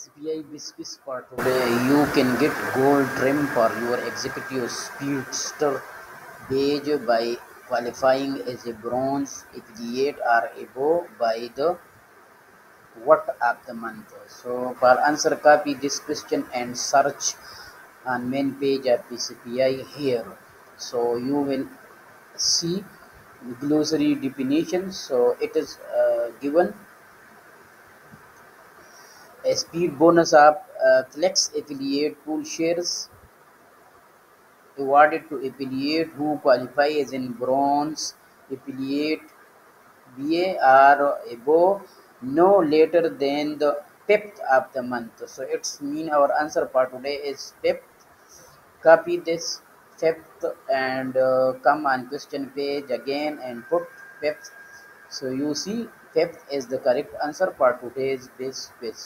SBI Biscuits for today. You can get gold trim for your Executive Speedster badge by qualifying as a bronze affiliate or above by the what of the month. So for answer, copy this question and search on main page of BCPI here. So you will see glossary definition. So it is given a speed bonus of flex affiliate pool shares awarded to affiliate who qualify as in bronze affiliate BA or above no later than the 5th of the month. So it's mean our answer for today is 5th. Copy this 5th and come on question page again and put 5th. So you see 5th is the correct answer for today's this quiz.